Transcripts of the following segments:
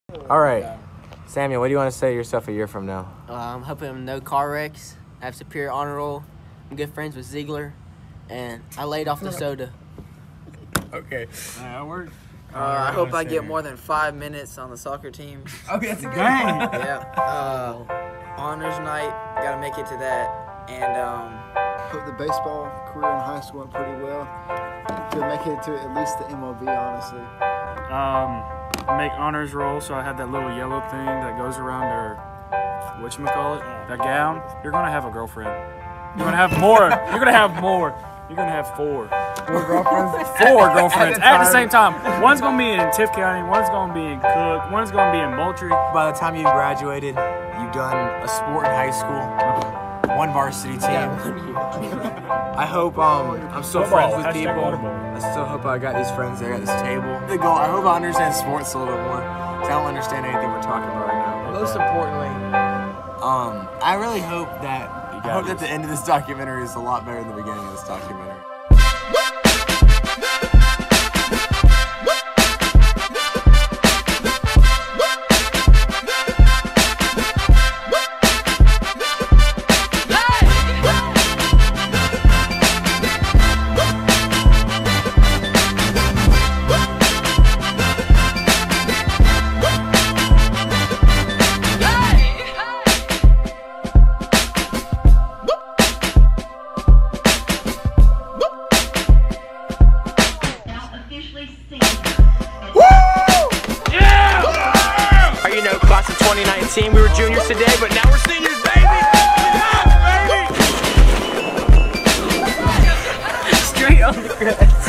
All right, Samuel, what do you want to say to yourself a year from now? I'm hoping no car wrecks. I have superior honor roll. I'm good friends with Ziegler, and I laid off the soda. Okay. That worked. I hope I get more than 5 minutes on the soccer team. Okay, that's a good Dang. Yeah. Honors night, gotta make it to that. And hope the baseball career in high school went pretty well. To make it to at least the MLB, honestly. Make honors roll, so I had that little yellow thing that goes around her, whatchamacallit, that gown. You're gonna have a girlfriend. You're gonna have more. You're gonna have more. You're gonna have four. 4 girlfriends? 4 girlfriends at the same time. One's gonna be in Tiff County, one's gonna be in Cook, one's gonna be in Moultrie. By the time you graduated, you've done a sport in high school, 1 varsity team. I hope I'm still friends with people. I still hope I got these friends there at this table. The goal, I hope I understand sports a little bit more, because I don't understand anything we're talking about right now. Most importantly, I really hope that the end of this documentary is a lot better than the beginning of this documentary. Class of 2019, we were juniors today, but now we're seniors, baby! Baby! Straight on the grass.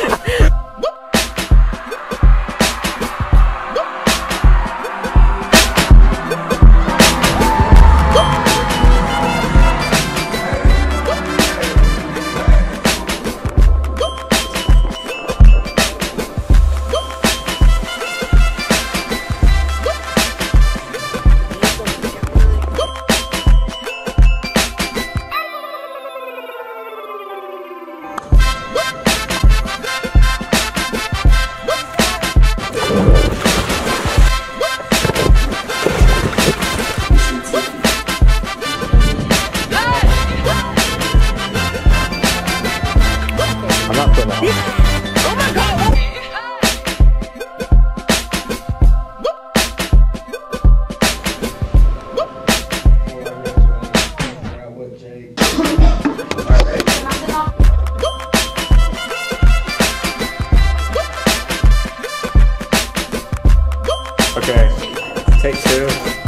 Okay, take 2.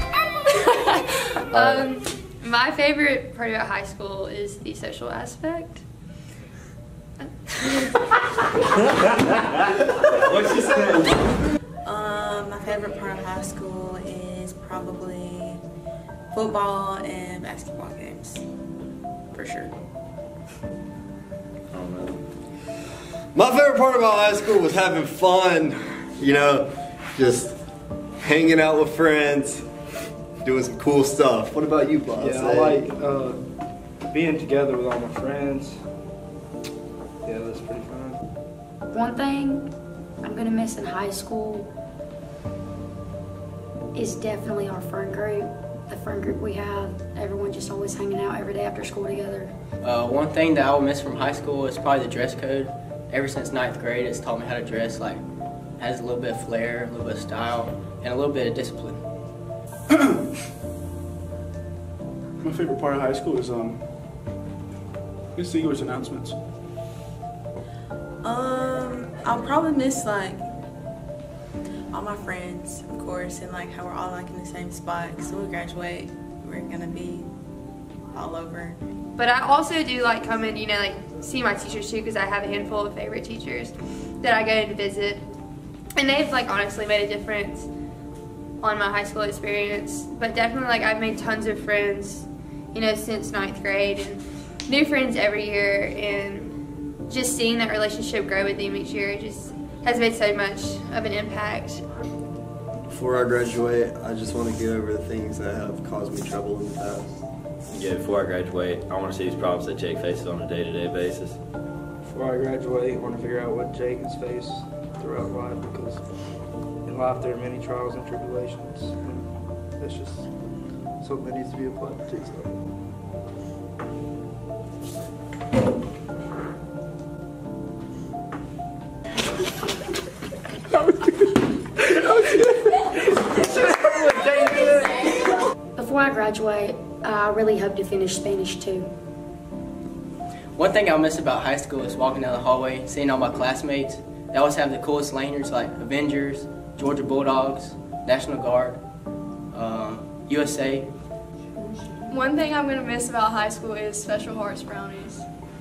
My favorite part about high school is the social aspect. What'd she say? My favorite part of high school is probably football and basketball games, for sure. I don't know. My favorite part about high school was having fun, you know, just hanging out with friends, doing some cool stuff. What about you, Boss? Yeah, I like being together with all my friends. Yeah, that's pretty fun. One thing I'm gonna miss in high school is definitely our friend group. The friend group we have, everyone just always hanging out every day after school together. one thing that I will miss from high school is probably the dress code. Ever since 9th grade, it's taught me how to dress, like, has a little bit of flair, a little bit of style, and a little bit of discipline. My favorite part of high school is Ziegler's announcements. I'll probably miss like all my friends, of course, and like how we're all like in the same spot. Cause when we graduate, we're gonna be all over. But I also do like coming, like see my teachers too, because I have a handful of favorite teachers that I go to visit, and they've like honestly made a difference on my high school experience. But definitely like I've made tons of friends, since 9th grade, and new friends every year, and just seeing that relationship grow with them each year just has made so much of an impact. Before I graduate, I just want to get over the things that have caused me trouble in the past. Yeah, before I graduate, I want to see these problems that Jake faces on a day-to-day basis. Before I graduate, I want to figure out what Jake has faced throughout life, because in in life there are many trials and tribulations. And that's just something that needs to be applied to. Before I graduate, I really hope to finish Spanish too. One thing I miss about high school is walking down the hallway, seeing all my classmates. They always have the coolest lanyards like Avengers, Georgia Bulldogs, National Guard, USA. One thing I'm going to miss about high school is Special Hearts brownies.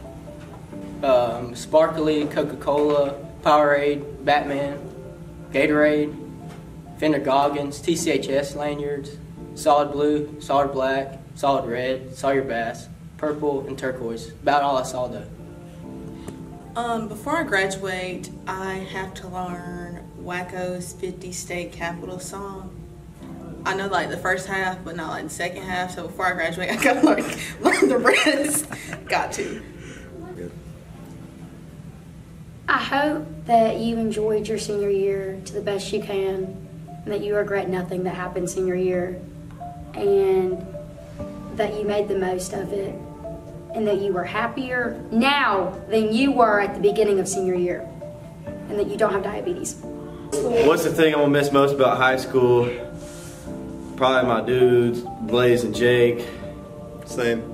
Sparkly, Coca-Cola, Powerade, Batman, Gatorade, Fender Goggins, TCHS lanyards, solid blue, solid black, solid red, Sawyer Bass, purple, and turquoise. About all I saw though. Before I graduate, I have to learn Wacko's 50 State Capital song. I know like the first half, but not like the second half. So before I graduate, I gotta like learn the rest. Got to. I hope that you enjoyed your senior year to the best you can, and that you regret nothing that happened senior year, and that you made the most of it, and that you were happier now than you were at the beginning of senior year, and that you don't have diabetes. What's the thing I'm gonna miss most about high school? Probably my dudes, Blaze and Jake. Same.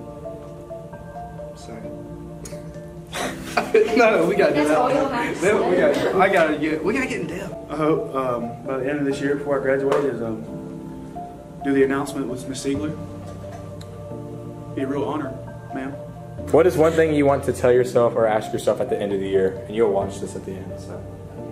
No, we gotta do That's all you'll have to say. We gotta get in depth. I hope by the end of this year, before I graduate, is do the announcement with Miss Siegler. Be a real honor, ma'am. What is one thing you want to tell yourself or ask yourself at the end of the year? And you'll watch this at the end. So.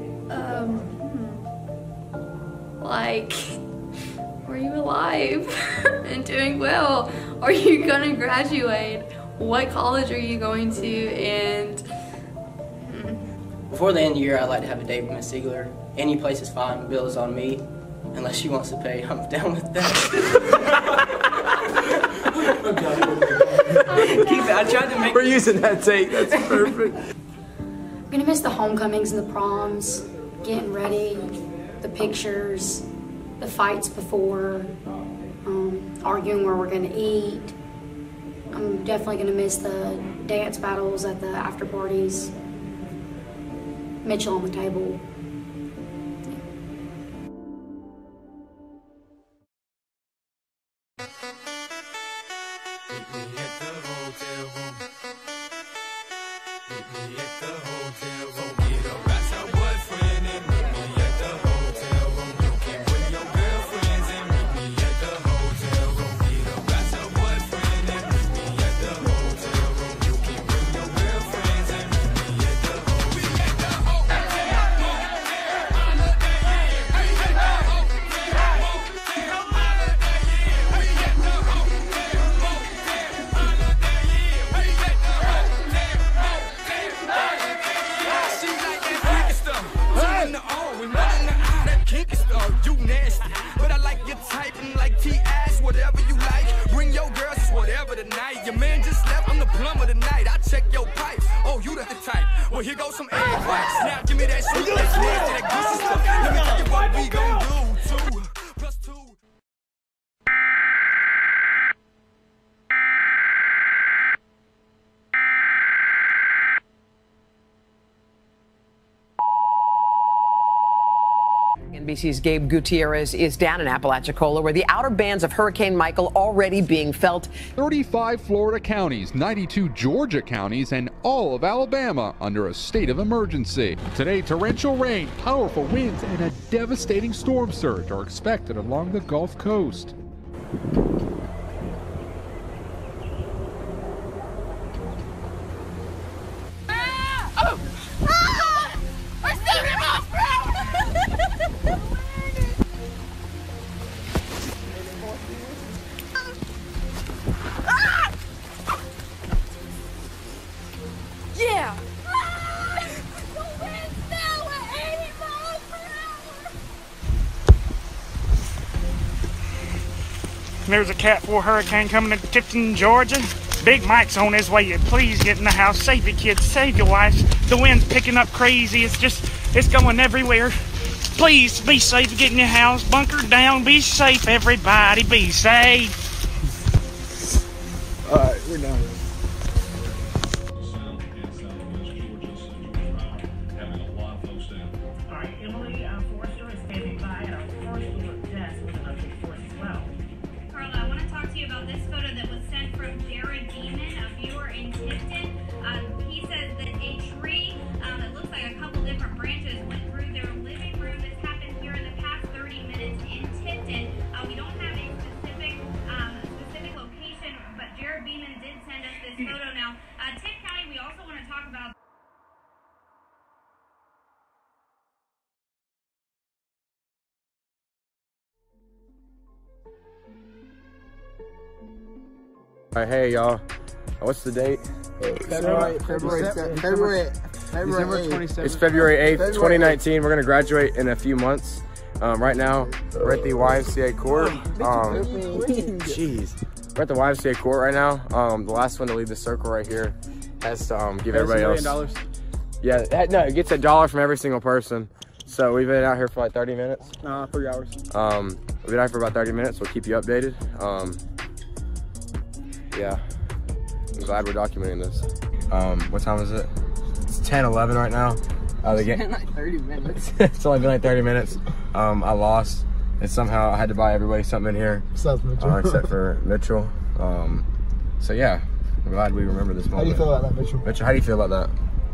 Like, were you alive and doing well? Are you gonna graduate? What college are you going to? And Before the end of the year, I'd like to have a date with Miss Siegler. Any place is fine. Bill is on me. Unless she wants to pay, I'm down with that. I tried to make. We're using that take. That's perfect. I'm gonna miss the homecomings and the proms, getting ready, the pictures, the fights before, arguing where we're gonna eat. I'm definitely gonna miss the dance battles at the after parties, Mitchell on the table. Well, here goes some egg whites. Now give me that shit, that nasty, that goosey stuff. Let me tell you what we gon' do. 2 + 2. NBC's Gabe Gutierrez is down in Apalachicola, where the outer bands of Hurricane Michael already being felt. 35 Florida counties, 92 Georgia counties, and all of Alabama under a state of emergency. Today, torrential rain, powerful winds, and a devastating storm surge are expected along the Gulf Coast. Yeah! There's a Cat 4 hurricane coming to Tipton, Georgia. Big Mike's on his way. Please get in the house. Save your kids. Save your wives. The wind's picking up crazy. It's going everywhere. Please be safe. Get in your house. Bunker down. Be safe, everybody. Be safe. All right, we're done. I want to talk to you about this photo that was sent from Jarod Beeman, a viewer in Tipton. He says that a tree that looks like a couple different branches went through their living room. This happened here in the past 30 minutes in Tipton. We don't have a specific location, but Jarod Beeman did send us this photo. Now, Tipp County, we also want to talk about. All right, hey y'all, what's the date? February 27th. It's February 8th, 2019. We're gonna graduate in a few months. Right now, we're at the YMCA court. Jeez, we're at the YMCA court right now. The last one to leave the circle right here has to give everybody else. $1 million? Yeah, no, it gets $1 from every single person. So we've been out here for like 30 minutes. 3 hours. We've been out here for about 30 minutes. We'll keep you updated. Yeah, I'm glad we're documenting this. What time is it? It's 10:11 right now. It's been like 30 minutes. It's only been like 30 minutes. I lost, and somehow I had to buy everybody something in here, except for Mitchell. So yeah, I'm glad we remember this moment. How do you feel about that, Mitchell? Mitchell, how do you feel about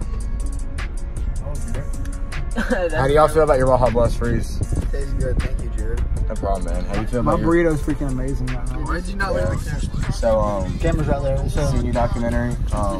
that? How do y'all feel about your Baja Blast Freeze? Tastes good, thank you, Jared. No problem, man. How do you feel My about burrito's freaking amazing right now. Why did you not leave the camera? So, camera's right there. senior documentary.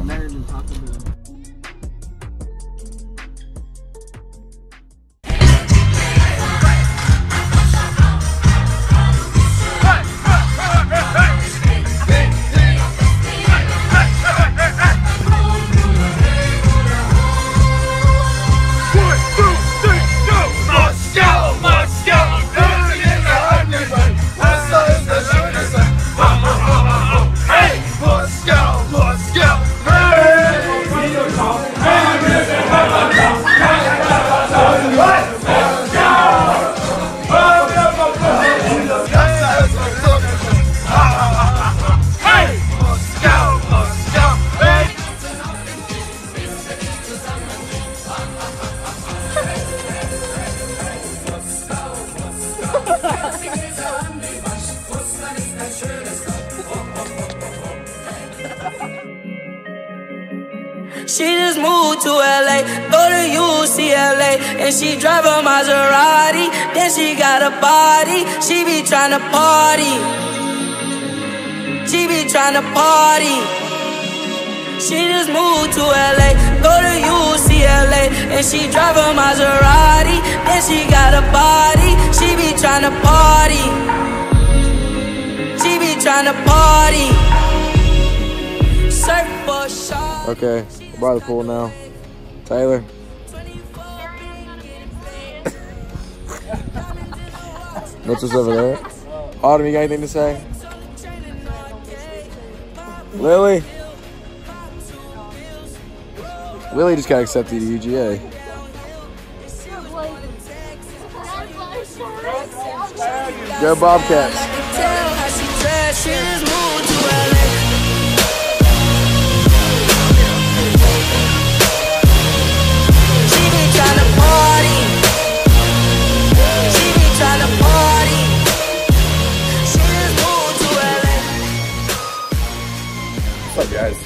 She just moved to LA, go to UCLA, and she drive a Maserati. Then she got a body, she be tryna party. She be tryna party. She just moved to LA, go to UCLA, and she drive a Maserati. Then she got a body, she be tryna party. She be tryna party. Surf for shot. Okay, we're by the pool now. Taylor. Mitchell's over there. Autumn, you got anything to say? Lily? Lily just got accepted to UGA. Go Bobcats. What's up, guys?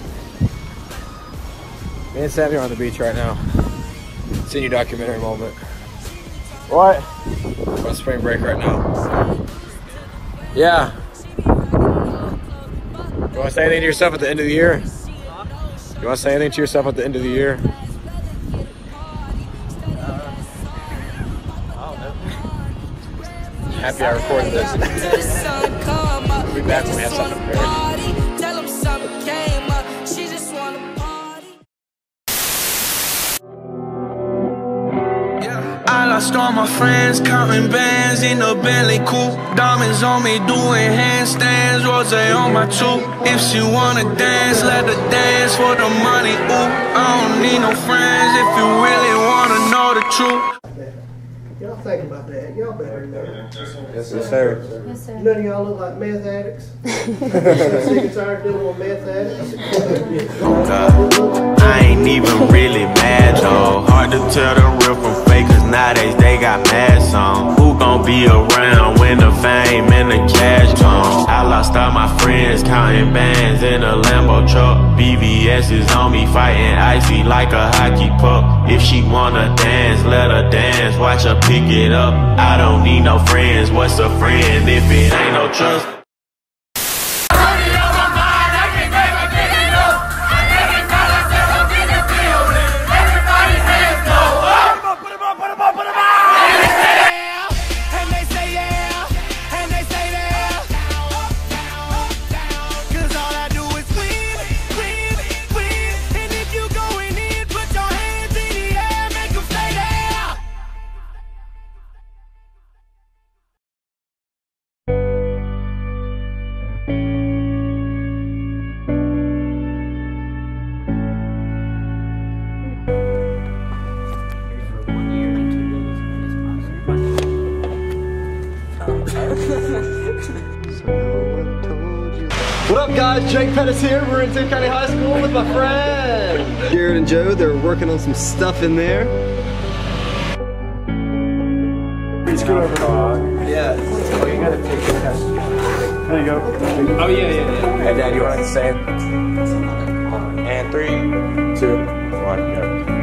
Me and Sammy are on the beach right now. Senior documentary moment. What? We're on spring break right now. Yeah. You want to say anything to yourself at the end of the year? You want to say anything to yourself at the end of the year? Happy I recorded this. We'll be back when we have something prepared. I lost all my friends, counting bands in a Bentley coupe. Diamonds on me doing handstands, rose on my tooth. If she wanna dance, let her dance for the money, ooh. I don't need no friends if you really wanna know the truth. y'all think about that? Y'all better know. Yes, sir. Yes, sir. None of y'all look like meth addicts. Sick and tired of dealing with meth addicts. I ain't even really mad though. Hard to tell the real from fake, cause nowadays they got masks on. Who gon' be around when the fame and the cash gone? I lost all my friends counting bands in a Lambo truck. BVS is on me fighting icy like a hockey puck. If she wanna dance, let her dance, watch her pick it up. I don't need no friends, what's a friend if it ain't no trust? What up, guys? Jake Pettis here. We're in Tift County High School with my friend Jarod and Joe. They're working on some stuff in there. Please go over. Yeah. Oh, you gotta take the test. There you go. Oh, yeah. Hey, Dad, you want to say it? And 3, 2, 1, go.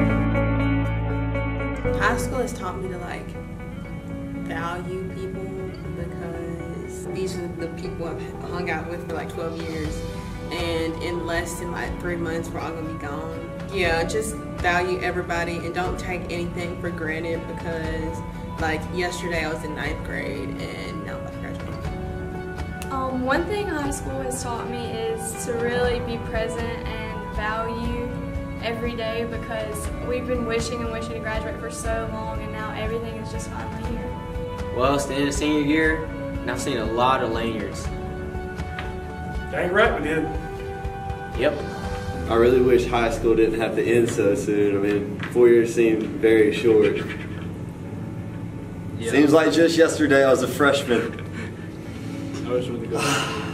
High school has taught me to like value people because these are the people I've hung out with for like 12 years, and in less than like 3 months we're all gonna be gone. Yeah, just value everybody and don't take anything for granted because like yesterday I was in 9th grade and now I'm about to graduate. One thing high school has taught me is to really be present and value every day because we've been wishing and wishing to graduate for so long and now everything is just finally here. Well, it's the end of senior year and I've seen a lot of lanyards. Dang right we did. Yep. I really wish high school didn't have to end so soon. I mean, 4 years seem very short. Yep. Seems like just yesterday I was a freshman. I was really good.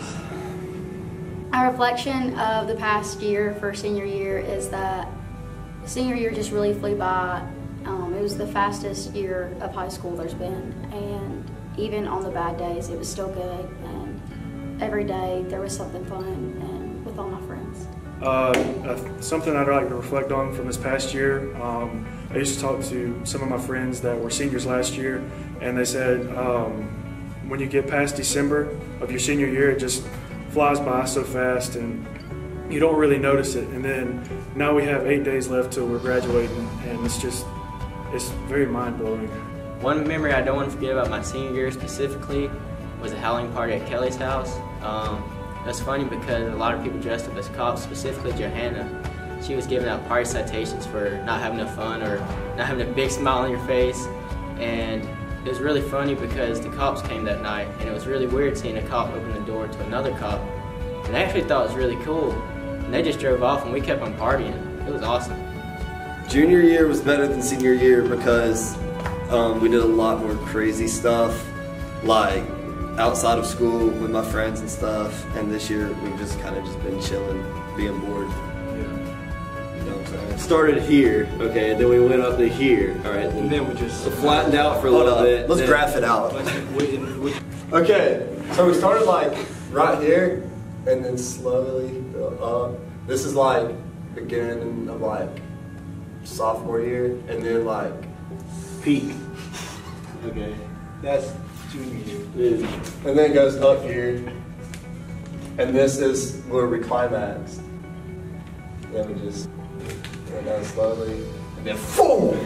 Our reflection of the past year for senior year is that senior year just really flew by. It was the fastest year of high school there's been, and even on the bad days it was still good, and every day there was something fun and with all my friends. Something I'd like to reflect on from this past year, I used to talk to some of my friends that were seniors last year, and they said when you get past December of your senior year, it just flies by so fast and you don't really notice it. And then now we have 8 days left till we're graduating, and it's very mind-blowing. One memory I don't want to forget about my senior year specifically was a Halloween party at Kelly's house. That's funny because a lot of people dressed up as cops, specifically Johanna. She was giving out party citations for not having enough fun or not having a big smile on your face. And it was really funny because the cops came that night, and it was really weird seeing a cop open the door to another cop. And I actually thought it was really cool. And they just drove off and we kept on partying. It was awesome. Junior year was better than senior year because we did a lot more crazy stuff, like outside of school with my friends and stuff. And this year we've just kind of been chilling, being bored. You know what I'm saying? Started here, okay, and then we went up to here, all right. And then we just flattened out for a little bit. Let's graph it out. Okay, so we started like right here, and then slowly go up. This is like beginning of like sophomore year, and then like peak. Okay, that's junior year. And then it goes up here, and this is where we climax. Then we just go down slowly, and then boom.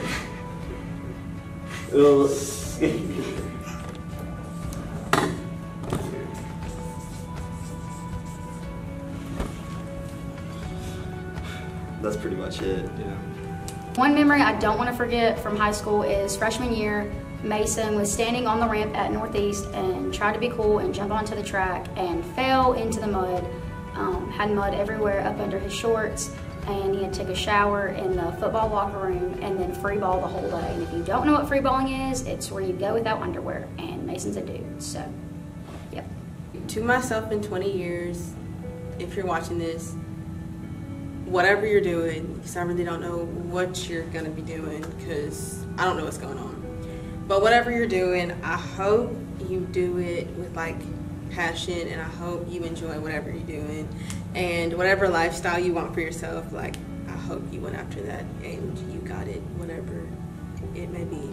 That's pretty much it. Yeah. One memory I don't want to forget from high school is freshman year. Mason was standing on the ramp at Northeast and tried to be cool and jump onto the track and fell into the mud. Had mud everywhere up under his shorts. and he had to take a shower in the football locker room and then free ball the whole day. And if you don't know what free balling is, it's where you go without underwear, and Mason's a dude, so, yep. To myself in 20 years, if you're watching this, whatever you're doing, because I really don't know what you're going to be doing, because I don't know what's going on. But whatever you're doing, I hope you do it with like passion, and I hope you enjoy whatever you're doing. And whatever lifestyle you want for yourself, like, I hope you went after that and you got it, whatever it may be.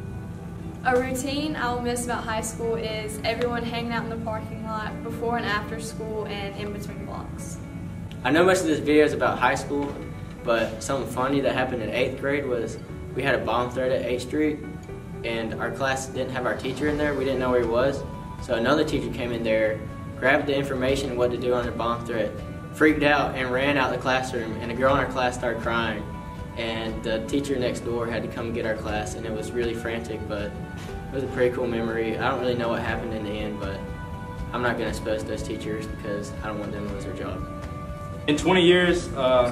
A routine I will miss about high school is everyone hanging out in the parking lot before and after school and in between blocks. I know most of this video is about high school, but something funny that happened in 8th grade was we had a bomb threat at 8th Street, and our class didn't have our teacher in there. We didn't know where he was. So another teacher came in there, grabbed the information and what to do on the bomb threat, freaked out and ran out the classroom, and a girl in our class started crying. And the teacher next door had to come get our class, and it was really frantic, but it was a pretty cool memory. I don't really know what happened in the end, but I'm not going to expose those teachers because I don't want them to lose their job. In 20 years, I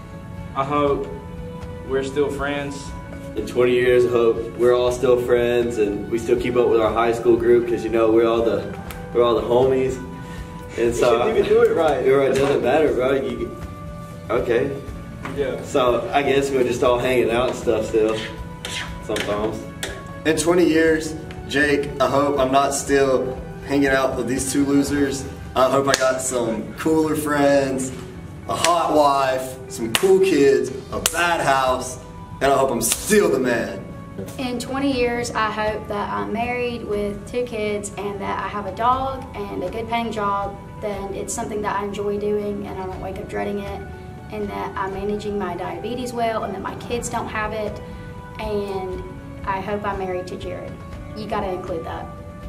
hope we're still friends. In 20 years, I hope we're all still friends and we still keep up with our high school group, because you know we're all the homies. And so you shouldn't even do it right. It doesn't matter, bro. Okay. Yeah. So I guess we're just all hanging out and stuff still, sometimes. In 20 years, Jake, I hope I'm not still hanging out with these two losers. I hope I got some cooler friends, a hot wife, some cool kids, a bad house, and I hope I'm still the man. In 20 years, I hope that I'm married with 2 kids and that I have a dog and a good paying job. Then it's something that I enjoy doing and I don't wake up dreading it, and that I'm managing my diabetes well and that my kids don't have it, and I hope I'm married to Jarod. You gotta include that.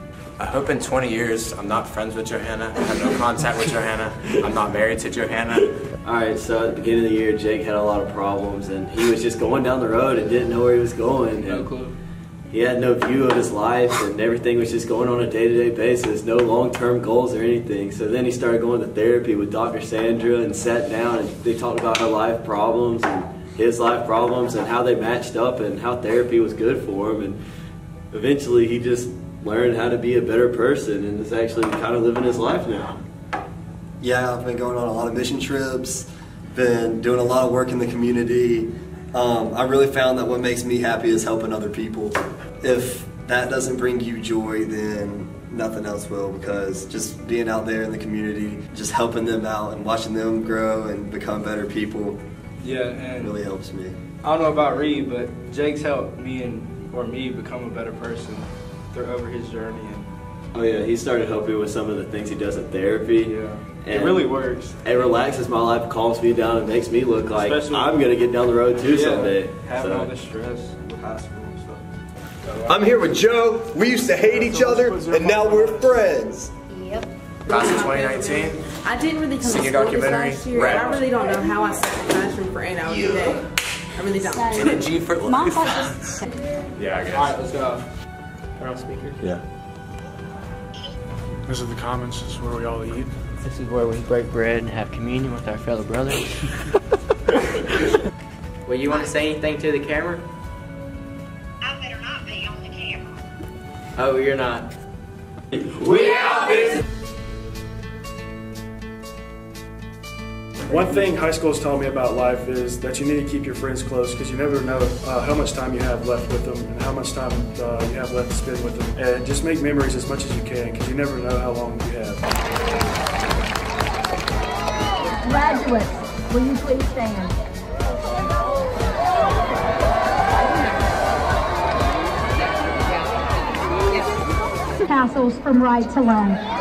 I hope in 20 years I'm not friends with Johanna, I have no contact with Johanna, I'm not married to Johanna. Alright, so at the beginning of the year, Jake had a lot of problems and he was just going down the road and didn't know where he was going. No clue. He had no view of his life and everything was just going on a day-to-day basis, no long-term goals or anything. So then he started going to therapy with Dr. Sandra and sat down and they talked about her life problems and his life problems and how they matched up and how therapy was good for him. And eventually he just learned how to be a better person and is actually kind of living his life now. Yeah, I've been going on a lot of mission trips, been doing a lot of work in the community. I really found that what makes me happy is helping other people. If that doesn't bring you joy, then nothing else will, because just being out there in the community, just helping them out and watching them grow and become better people, and really helps me. I don't know about Reed, but Jake's helped me become a better person over his journey. Oh yeah, he started helping with some of the things he does in therapy. Yeah, and it really works. It relaxes my life, calms me down, and makes me look like I'm gonna get down the road too someday. Having all this stress with high school and stuff. I'm here with Joe. We used to hate each other, and now we're friends. Yep. Class of 2019. I didn't really come Senior to school this documentary, last year. Red. I really don't know how I sat in the classroom for 8 hours a day. I really don't. Energy for life. Yeah, I guess. Alright, let's go. We're on speaker. Yeah. This is the comments. This is where we all eat. This is where we break bread and have communion with our fellow brothers. Well, you want to say anything to the camera? I better not be on the camera. Oh, you're not. We out, bitch! One thing high school has taught me about life is that you need to keep your friends close, because you never know how much time you have left with them and how much time you have left to spend with them. And just make memories as much as you can, because you never know how long you have. Graduates, will you please stand? Tassels from right to left.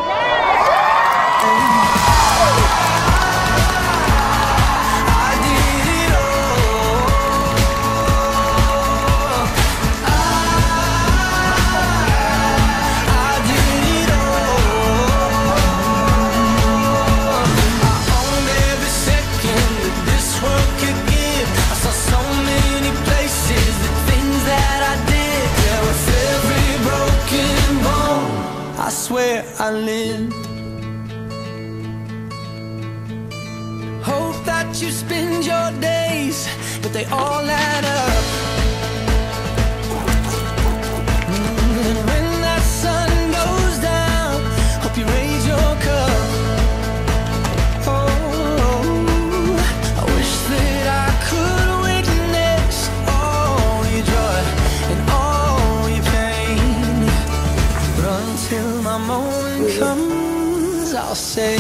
I live. Hope that you spend your days, but they all add up. And when that sun goes down, hope you raise your cup. Oh, I wish that I could witness all your joy and all your pain, but until my moment comes, I'll say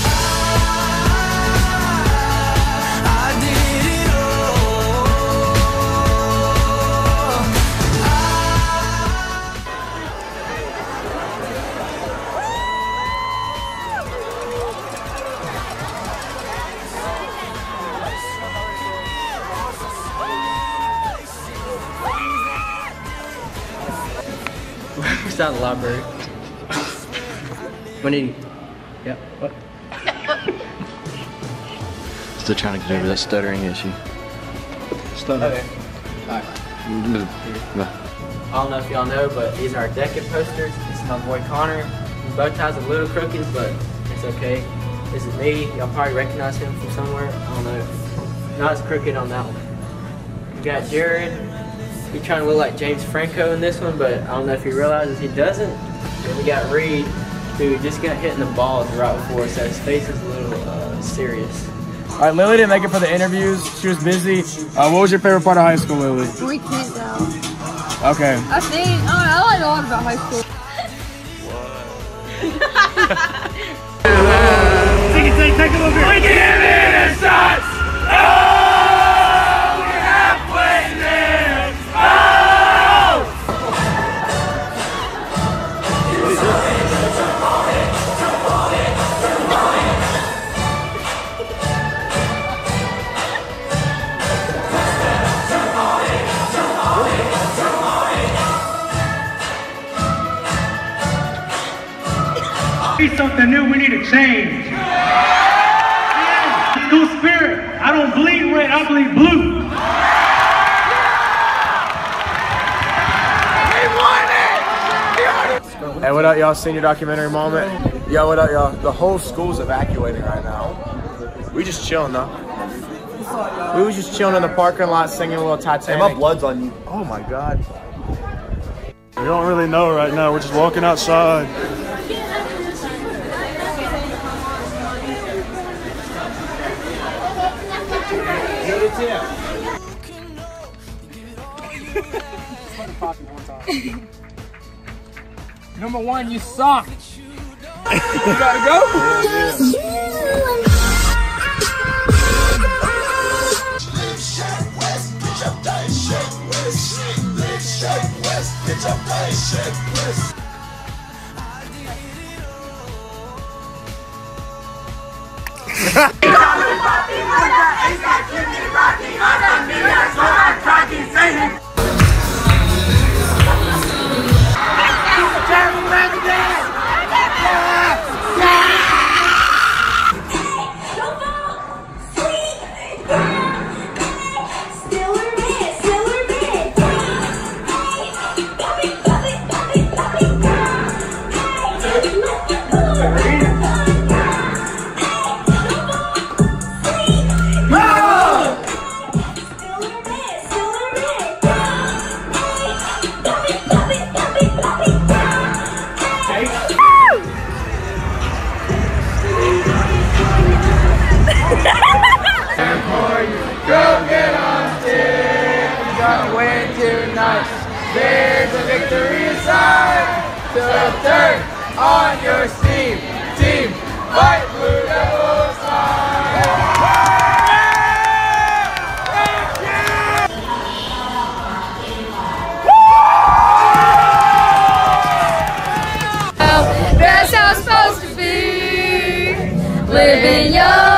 It's out of the library. When did you? Yeah, what? Still trying to get over that stuttering issue. Stuttering. Okay. Alright. I don't know if y'all know, but these are our Decade posters. This is my boy Connor. His bow tie's a little crooked, but it's okay. This is me. Y'all probably recognize him from somewhere. I don't know. Not as crooked on that one. We got Jarod. He's trying to look like James Franco in this one, but I don't know if he realizes he doesn't. And we got Reed, who just got hit in the balls right before, so his face is a little serious. All right, Lily didn't make it for the interviews. She was busy. What was your favorite part of high school, Lily? We can't tell. Okay. I think, I like a lot about high school. Take a look here. We give it a shot. Oh, we're halfway there. Oh! Be something new, we need to change. Yeah. School spirit. I don't bleed red, I bleed blue. Hey, what up, y'all? Senior documentary moment. Yo, what up, y'all? The whole school's evacuating right now. We just chilling, though. We was just chilling in the parking lot, singing a little Titanic. Hey, my blood's on you. Oh my God. We don't really know right now. We're just walking outside. Number one, you suck. You gotta go? There's a victory inside. So turn on your steam. Team, fight Blue Devils That's how it's supposed to be. Living young.